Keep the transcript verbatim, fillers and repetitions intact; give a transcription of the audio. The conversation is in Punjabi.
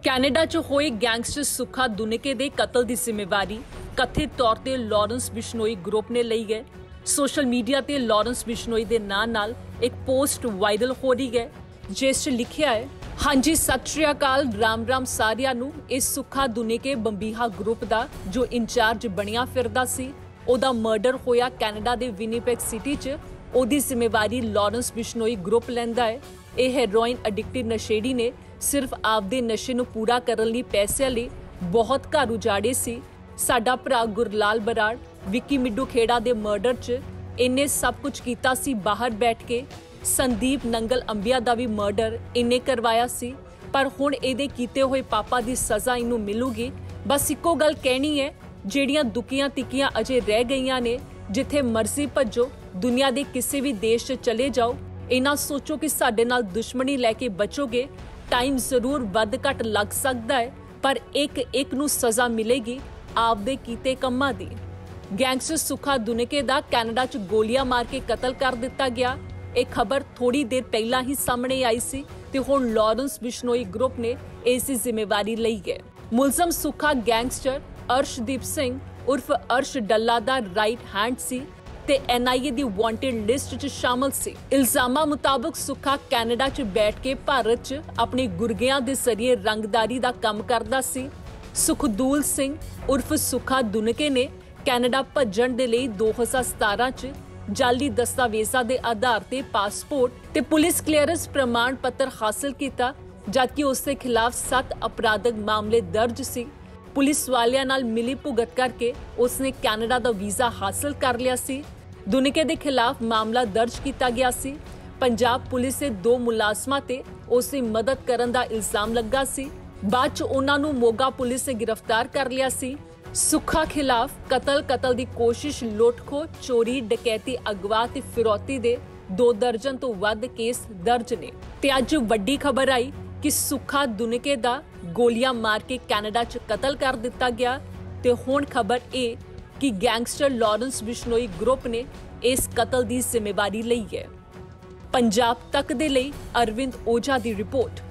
ਕੈਨੇਡਾ 'ਚ ਹੋਏ ਗੈਂਗਸਟਰ ਸੁੱਖਾ ਦੁਨਕੇ ਦੇ ਕਤਲ ਦੀ ਜ਼ਿੰਮੇਵਾਰੀ ਕਥਿਤ ਤੌਰ ਤੇ ਲਾਰੈਂਸ ਬਿਸ਼ਨੋਈ ਗਰੁੱਪ ਨੇ ਲਈ ਹੈ। ਸੋਸ਼ਲ ਮੀਡੀਆ ਤੇ ਲਾਰੈਂਸ ਬਿਸ਼ਨੋਈ ਦੇ ਨਾਂ ਨਾਲ ਇੱਕ ਪੋਸਟ ਵਾਇਰਲ ਹੋ ਰਹੀ ਹੈ ਜਿਸ 'ਚ ਲਿਖਿਆ ਹੈ, ਹਾਂਜੀ ਸਤਿ ਸ਼੍ਰੀ ਅਕਾਲ, ਰਾਮ ਰਾਮ ਸਾਰਿਆਂ ਨੂੰ। ਇਸ ਸੁੱਖਾ ਦੁਨਕੇ ਬੰਬੀਹਾ ਗਰੁੱਪ ਦਾ ਜੋ ਇੰਚਾਰਜ ਬਣਿਆ ਫਿਰਦਾ ਸੀ, ਉਹਦਾ ਮਰਡਰ ਹੋਇਆ ਕੈਨੇਡਾ ਦੇ ਵਿਨੀਪੈਗ ਸਿਟੀ 'ਚ। ਉਹਦੀ ਜ਼ਿੰਮੇਵਾਰੀ ਲਾਰੈਂਸ ਬਿਸ਼ਨੋਈ ਗਰੁੱਪ ਲੈਂਦਾ ਹੈ। ਇਹ ਹੈਰੋਇਨ ਐਡਿਕਟਿਡ ਨਸ਼ੇੜੀ ਨੇ ਸਿਰਫ ਆਪਦੇ ਨਸ਼ੇ ਨੂੰ ਪੂਰਾ ਕਰਨ ਲਈ ਪੈਸਿਆਂ ਲਈ ਬਹੁਤ ਘਰ ਉਜਾੜੇ ਸੀ। ਸਾਡਾ ਭਰਾ ਗੁਰਲਾਲ ਬਰਾੜ ਵਿੱਕੀ ਮਿੱਡੂ ਖੇੜਾ ਦੇ ਮਰਡਰ 'ਚ ਇਹਨੇ ਸਭ ਕੁਝ ਕੀਤਾ ਸੀ ਬਾਹਰ ਬੈਠ ਕੇ। ਸੰਦੀਪ ਨੰਗਲ ਅੰਬੀਆ ਦਾ ਵੀ ਮਰਡਰ ਇਹਨੇ ਕਰਵਾਇਆ ਸੀ, ਪਰ ਹੁਣ ਇਹਦੇ ਕੀਤੇ ਹੋਏ ਪਾਪਾਂ ਦੀ ਸਜ਼ਾ ਇਹਨੂੰ ਮਿਲੂਗੀ। ਬਸ ਇੱਕੋ ਗੱਲ ਕਹਿਣੀ ਹੈ, ਜਿਹੜੀਆਂ ਦੁਕੀਆਂ ਤਿੱਕੀਆਂ ਅਜੇ ਰਹਿ ਗਈਆਂ ਨੇ, ਜਿੱਥੇ ਮਰਜ਼ੀ ਭੱਜੋ, ਦੁਨੀਆ ਦੇ ਕਿਸੇ ਵੀ ਦੇਸ਼ 'ਚ ਚਲੇ ਜਾਓ, ਇਹਨਾਂ ਸੋਚੋ ਕਿ ਸਾਡੇ ਨਾਲ ਦੁਸ਼ਮਣੀ ਲੈ ਕੇ ਬਚੋਗੇ। ਟਾਈਮ ਜ਼ਰੂਰ ਵੱਧ ਘੱਟ ਲੱਗ ਸਕਦਾ ਹੈ, ਪਰ ਇੱਕ ਇੱਕ ਨੂੰ ਸਜ਼ਾ ਮਿਲੇਗੀ ਆਪਦੇ ਕੀਤੇ ਕੰਮਾਂ ਦੀ। ਗੈਂਗਸਟਰ ਸੁੱਖਾ ਦੁਨਕੇ ਦਾ ਕੈਨੇਡਾ 'ਚ ਗੋਲੀਆਂ ਮਾਰ ਕੇ ਕਤਲ ਕਰ ਦਿੱਤਾ ਗਿਆ। ਇਹ ਖਬਰ ਥੋੜੀ ਦੇਰ ਪਹਿਲਾਂ ਹੀ ਸਾਹਮਣੇ ਆਈ ਸੀ ਤੇ ਹੁਣ ਲਾਰੈਂਸ ਬਿਸ਼ਨੋਈ ਗਰੁੱਪ ਨੇ ਇਸ ਦੀ ਜ਼ਿੰਮੇਵਾਰੀ ਲਈ ਹੈ। ਮੁਲਜ਼ਮ ਸੁੱਖਾ ਗੈਂਗਸਟਰ ਅਰਸ਼ਦੀਪ ਸਿੰਘ ਉਰਫ ਅਰਸ਼ ਡੱਲਾ ਦਾ ਰਾਈਟ ਹੈਂਡ ਸੀ ਤੇ ਐਨ ਆਈ ਏ ਦੀ ਵਾਂਟਡ ਲਿਸਟ 'ਚ ਸ਼ਾਮਲ ਸੀ। ਇਲਜ਼ਾਮਾਂ ਮੁਤਾਬਕ ਸੁੱਖਾ ਕੈਨੇਡਾ 'ਚ ਬੈਠ ਕੇ ਭਾਰਤ 'ਚ ਆਪਣੇ ਗੁਰਗਿਆਂ ਦੇ ਜ਼ਰੀਏ ਰੰਗਦਾਰੀ ਦਾ ਕੰਮ ਕਰਦਾ ਸੀ। ਸੁਖਦੂਲ ਸਿੰਘ ਉਰਫ ਸੁੱਖਾ ਦੁਨਕੇ ਨੇ ਕੈਨੇਡਾ ਭੱਜਣ ਦੇ ਲਈ ਦੋ ਹਜ਼ਾਰ ਸਤਾਰਾਂ 'ਚ ਜਾਲੀ ਦਸਤਾਵੇਜ਼ਾਂ ਦੇ ਆਧਾਰ ਤੇ ਪਾਸਪੋਰਟ ਤੇ ਪੁਲਿਸ ਕਲੀਅਰੈਂਸ ਪ੍ਰਮਾਣ ਪੱਤਰ ਹਾਸਲ ਕੀਤਾ, ਜਦਕਿ ਉਸ ਦੇ ਖਿਲਾਫ ਸੱਤ ਅਪਰਾਧਕ ਮਾਮਲੇ ਦਰਜ ਸੀ। ਪੁਲਿਸ ਵਾਲਿਆਂ ਨਾਲ ਮਿਲੀ ਭੁਗਤ ਕਰਕੇ ਉਸਨੇ ਕੈਨੇਡਾ ਦਾ ਵੀਜ਼ਾ ਹਾਸਲ ਕਰ ਲਿਆ ਸੀ। ਦੁਨਕੇ ਦੇ ਖਿਲਾਫ ਮਾਮਲਾ ਦਰਜ ਕੀਤਾ ਗਿਆ ਸੀ। ਪੰਜਾਬ ਪੁਲਿਸ ਦੇ ਦੋ ਮੁਲਾਜ਼ਮਾਂ ਤੇ ਉਸ ਦੀ ਮਦਦ ਕਰਨ ਦਾ ਇਲਜ਼ਾਮ ਲੱਗਾ ਸੀ। ਬਾਅਦ 'ਚ ਉਹਨਾਂ ਨੂੰ ਮੋਗਾ ਪੁਲਿਸ ਨੇ ਗ੍ਰਿਫਤਾਰ ਕਰ ਲਿਆ ਸੀ। ਸੁੱਖਾ ਖਿਲਾਫ ਕਤਲ, ਕਤਲ ਦੀ ਕੋਸ਼ਿਸ਼, ਲੁੱਟ-ਖੋਹ, ਚੋਰੀ, ਡਕੈਤੀ, ਅਗਵਾ ਤੇ ਫਿਰੌਤੀ ਦੇ ਦੋ ਦਰਜਨ ਤੋਂ ਵੱਧ ਕੇਸ ਦਰਜ ਨੇ। ਤੇ ਅੱਜ ਵੱਡੀ ਖਬਰ ਆਈ ਕਿ ਸੁੱਖਾ ਦੁਨਕੇ ਦਾ ਗੋਲੀਆਂ ਮਾਰ ਕੇ ਕੈਨੇਡਾ 'ਚ ਕਤਲ ਕਰ ਦਿੱਤਾ ਗਿਆ ਤੇ ਹੁਣ ਖਬਰ ਇਹ ਕਿ ਗੈਂਗਸਟਰ ਲਾਰੈਂਸ ਬਿਸ਼ਨੋਈ ਗਰੁੱਪ ਨੇ ਇਸ ਕਤਲ ਦੀ ਜ਼ਿੰਮੇਵਾਰੀ ਲਈ ਹੈ। ਪੰਜਾਬ ਤੱਕ ਦੇ ਲਈ ਅਰਵਿੰਦ ਓਝਾ ਦੀ ਰਿਪੋਰਟ।